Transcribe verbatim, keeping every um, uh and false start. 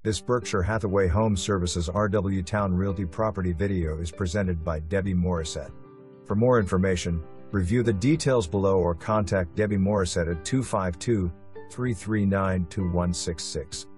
This Berkshire Hathaway Home Services R W Town Realty property video is presented by Debbie Morissette. For more information, review the details below or contact Debbie Morissette at two five two, three three nine, two one six six.